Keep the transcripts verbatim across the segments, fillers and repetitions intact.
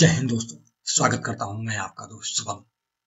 जय हिंद दोस्तों, स्वागत करता हूं मैं आपका दोस्त Shubham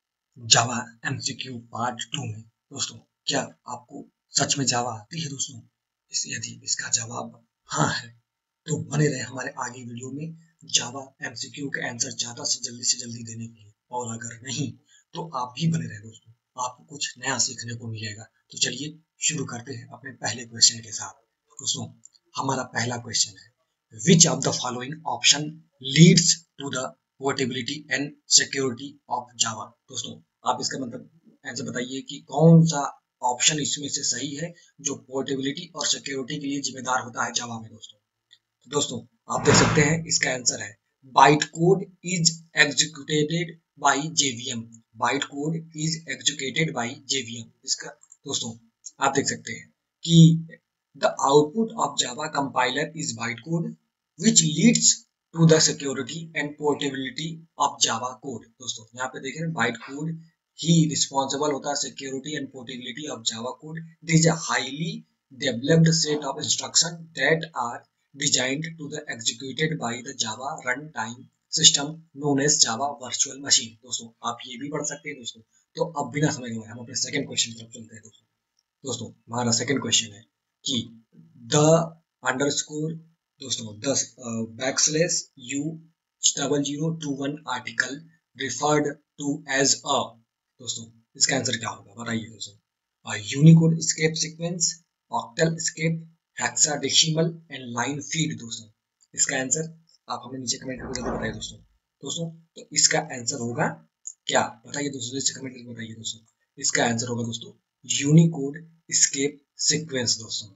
Java MCQ part two में। दोस्तों, क्या आपको सच में जावा आती है दोस्तों? इस यदि इसका जवाब हाँ है तो बने रहे हमारे आगे वीडियो में जावा एमसीक्यू के आंसर ज्यादा से जल्दी से जल्दी देने के लिए, और अगर नहीं तो आप भी बने रहे दोस्तों, आपको कुछ नया सीखने को मिलेगा। तो चलिए शुरू करते हैं अपने पहले क्वेश्चन के साथ। दोस्तों, हमारा पहला क्वेश्चन है, which of the following option leads to the portability and security of Java? दोस्तों, आप इसका मतलब आंसर बताइए कि कौन सा ऑप्शन इसमें से सही है जो पोर्टेबिलिटी और सिक्योरिटी के लिए जिम्मेदार होता है जावा में। दोस्तों तो दोस्तों आप देख सकते हैं इसका आंसर है byte code is executed by JVM. Byte code is executed by JVM. इसका दोस्तों आप देख सकते हैं कि the output of Java compiler is bytecode which leads to the security and portability of Java code। दोस्तों यहाँ पे देखें bytecode ही responsible होता है security and portability of Java code। This is a highly developed set of instructions that are designed to the executed by the Java runtime system known as Java virtual machine। दोस्तों आप ये भी पढ़ सकते हैं। दोस्तों तो अब बिना समय गवाए हम अपने सेकंड क्वेश्चन की तरफ चलते हैं। दोस्तों दोस्तों हमारा सेकंड क्वेश्चन है कि द अंडरस्कोर दोस्तों the backslash u double zero two one article referred to as a. दोस्तों इसका आंसर क्या होगा बताइए दोस्तों। Unicode escape sequence, octal escape, hexadecimal and line feed. दोस्तों इसका आंसर आप हमें नीचे कमेंट करके जरूर बताइए। दोस्तों दोस्तों तो इसका आंसर होगा क्या बताइए दोस्तों, नीचे कमेंट करके बताइए। दोस्तों इसका आंसर होगा दोस्तों यूनिकोड एस्केप सीक्वेंस। दोस्तों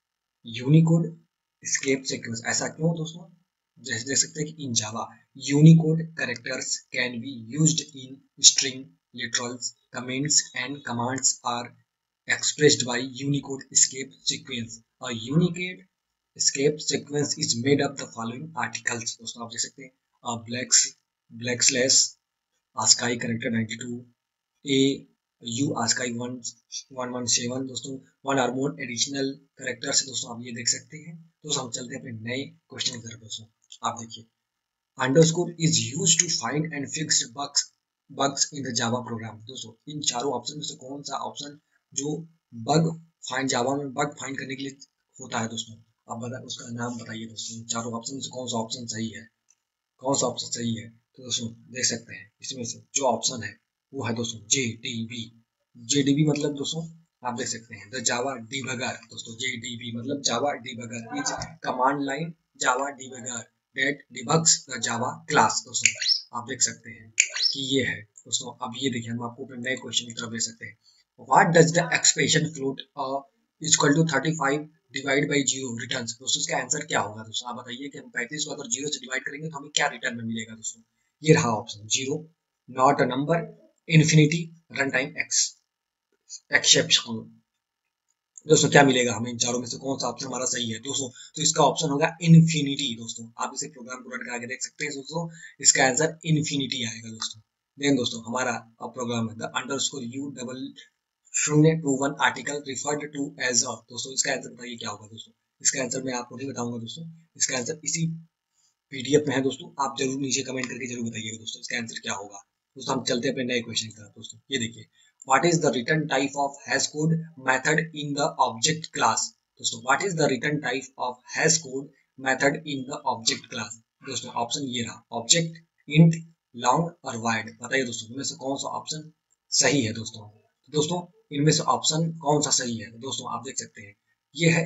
यूनिकोड एस्केप सीक्वेंस, ऐसा क्यों दोस्तों? जैसे देख सकते हैं कि in Java Unicode characters can be used in string literals comments and commands are expressed by Unicode escape sequence। A Unicode escape sequence is made of the following articles। दोस्तों आप देख सकते हैं black black slash ASCII character ninety two, A U ASCII one one one seven. दोस्तों one or more additional characters. दोस्तों आप ये देख सकते हैं। दोस्तों हम चलते हैं अपने नए क्वेश्चन की तरफ। दोस्तों आप देखिए underscore is used to find and fix bugs bugs in the Java program. दोस्तों इन चारों ऑप्शन में से कौन सा ऑप्शन जो बग फाइंड जावा में बग फाइंड करने के लिए होता है? दोस्तों आप बता उसका नाम बताइए। दोस्तों चारों ऑप्शन से कौन सा ऑप्शन सही है, कौन सा ऑप्शन सही है? तो दोस्तों देख सकते हैं इसमें से जो ऑप्शन है वो है दोस्तों J D B. J D B मतलब दोस्तों आप देख सकते हैं द जावा डिबगर। दोस्तों जे डी बी मतलब Java debugger is command line Java debugger that debugs the Java class. दोस्तों आप देख सकते हैं कि ये है। दोस्तों अब ये देखिए हम आपको अपने नए क्वेश्चन की तरफ ले सकते हैं। What does the expression float uh, is equal to thirty five divide by zero returns? दोस्तों इसका आंसर क्या होगा? दोस्तों आप बताइए कि हम पैंतीस को अगर जीरो से डिवाइड करेंगे तो हमें क्या रिटर्न में मिलेगा? दोस्तों ये रहा option zero, not a number, infinity, run time ex exception. दोस्तों क्या मिलेगा हमें? इन चारों में से कौन सा ऑप्शन हमारा सही है? दोस्तों तो इसका ऑप्शन होगा इन्फिनिटी। दोस्तों आप इसे प्रोग्राम को रन करके देख सकते हैं। दोस्तों इसका आंसर इन्फिनिटी आएगा। दोस्तों देन दोस्तों हमारा प्रोग्राम है द अंडरस्कोर यू डबल शून्य two one article referred to as a. दोस्तों इसका आंसर बताइए क्या होगा? दोस्तों इसका आंसर मैं आपको नहीं बताऊंगा। दोस्तों इसका आंसर इसी पीडीएफ में है। दोस्तों आप जरूर नीचे कमेंट करके जरूर बताइएगा दोस्तों इसका आंसर क्या होगा। दोस्तों हम चलते हैं अपने नए क्वेश्चन की तरफ। दोस्तों ये देखिए what is the return type of hash code method in the object class? दोस्तों what is the return type of hash code method in the object class? दोस्तों ऑप्शन ये रहा ऑब्जेक्ट, इंट, लॉन्ग और वाइड। बताइए दोस्तों इनमें से कौन सा ऑप्शन सही है? दोस्तों दोस्तों इनमें से ऑप्शन कौन सा सही है? दोस्तों आप देख सकते हैं ये है,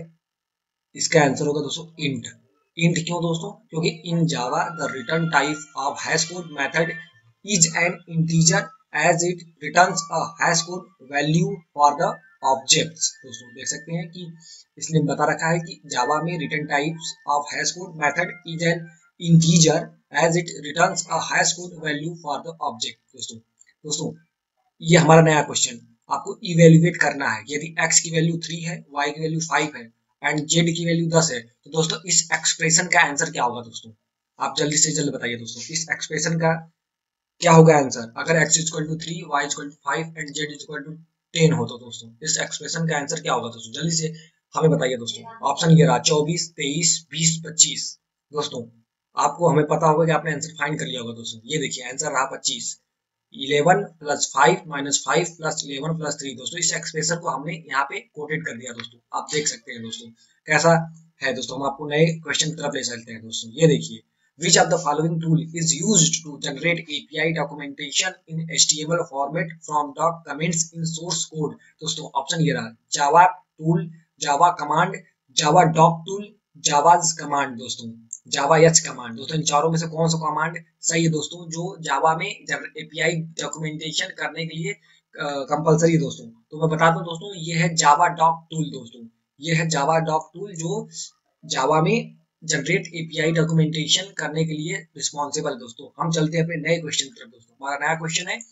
इसका आंसर होगा दोस्तों इंट। इंट क्यों दोस्तों? क्योंकि in Java the return type of hash code method is an integer as it returns a hash code value for the objects. दोस्तों देख सकते हैं कि इसने बता रखा है कि जावा में return types of hash code method is an integer as it returns a hash code value for the object. दोस्तों दोस्तों ये हमारा नया क्वेश्चन आपको इवेल्युएट करना है। यदि x की वैल्यू थ्री है, y की वैल्यू फाइव है एंड z की वैल्यू दस है तो दोस्तों इस एक्सप्रेशन का आंसर क्या होगा? दोस्तों आप जल्दी से जल्द बताइए। दोस्तों इस एक्सप्रेशन का क्या होगा आंसर? अगर x equal to three, y equal to five and z equal to ten हो तो दोस्तों इस एक्सप्रेशन का आंसर क्या होगा? दोस्तों जल्दी से हमें बताइए। दोस्तों ऑप्शन ये रहा चौबीस, तेईस, बीस, पच्चीस। दोस्तों आपको हमें पता होगा कि आपने आंसर फाइंड कर लिया होगा दोस्तों। ये देखिए आंसर रहा पच्चीस, eleven plus five minus five plus eleven plus three. दोस्तों इस एक्सप्रेशन को हमने यहाँ पे कोटेड कर दिया दोस्तों, आप देख सकते हैं दोस्तों कैसा है दोस्तों। हम आपको नए क्वेश्चन की तरफ ले चलते हैं दोस्तों। ये देखिए, which of the following tool is used to generate A P I documentation in H T M L format from doc comments in source code। दोस्तों ऑप्शन ये रहा, Java tool, Java command, Java doc tool, Java's command. दोस्तों Java H command. दोस्तों इन चारों में से कौन सा कमांड सही है दोस्तों, जो जावा में एपीआई डॉक्यूमेंटेशन करने के लिए कंपलसरी है दोस्तों। तो मैं बता दूं दोस्तों, ये है जावा डॉक टूल। दोस्तों ये है जावा डॉक टूल जो जावा में जनरेट एपीआई डॉक्यूमेंटेशन करने के लिए रिस्पॉन्सिबल है दोस्तों। हम चलते हैं अपने नए क्वेश्चन की तरफ दोस्तों। हमारा नया क्वेश्चन है,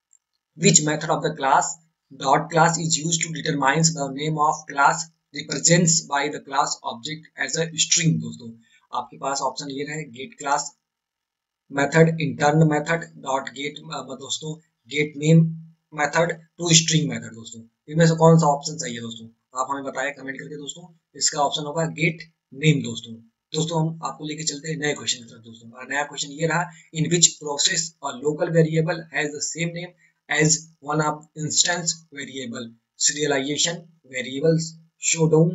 which method of the class dot class is used to determine the name of class represents by the class object as a string. दोस्तों आपके पास ऑप्शन ये है, get class method, intern method, dot get दोस्तों, get name method, to string method. दोस्तों इनमें से कौन सा ऑप्शन सही है दोस्तों, आप हमें बताएं कमेंट करके दोस्तों। इसका ऑप्शन होगा गेट नेम। दोस्तों दोस्तों हम आपको लेके चलते हैं नए क्वेश्चन की तरफ दोस्तों। हमारा नया क्वेश्चन ये रहा, इन विच प्रोसेस और local variable has the same name as one of instance variable, serialisation variables, showdown,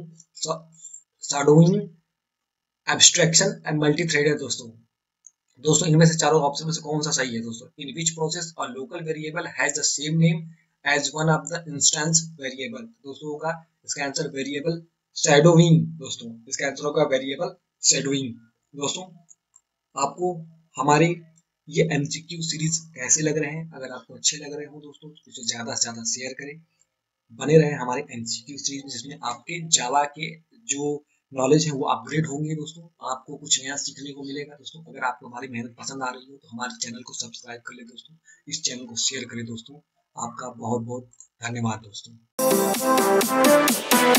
shadowing, abstraction and multi threaded. दोस्तों दोस्तों इनमें से चारों ऑप्शन में से कौन सा सही है दोस्तों, इन विच प्रोसेस और local variable has the same name as one of the instance variable. दोस्तों होगा इसका आंसर वेरिएबल शैडोइंग। दोस्तों इसका आंसर होगा वेरिएबल शैडोइंग। दोस्तों आपको हमारे ये एमसीक्यू सीरीज कैसे लग रहे हैं, अगर आपको अच्छे लग रहे हो दोस्तों तो इसे ज्यादा से ज्यादा शेयर करें। बने रहे हमारे एमसीक्यू सीरीज में, जिसमें आपके जावा के जो नॉलेज है वो अपग्रेड होंगे दोस्तों, आपको कुछ नया सीखने को मिलेगा दोस्तों। अगर आपको हमारी मेहनत पसंद आ रही हो तो हमारे चैनल को सब्सक्राइब कर ले दोस्तों, इस चैनल को शेयर करें दोस्तों। आपका बहुत बहुत धन्यवाद दोस्तों।